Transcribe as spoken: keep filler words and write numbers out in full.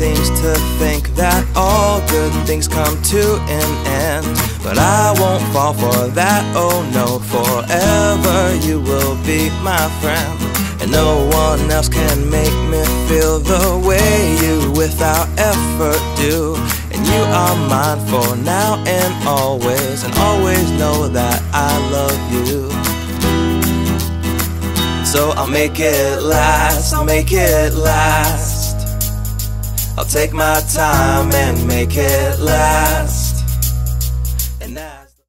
seems to think that all good things come to an end, but I won't fall for that, oh no. Forever you will be my friend, and no one else can make me feel the way you without effort do. And you are mine for now and always, and always know that I love you. So I'll make it last, I'll make it last. I'll take my time and make it last. And that's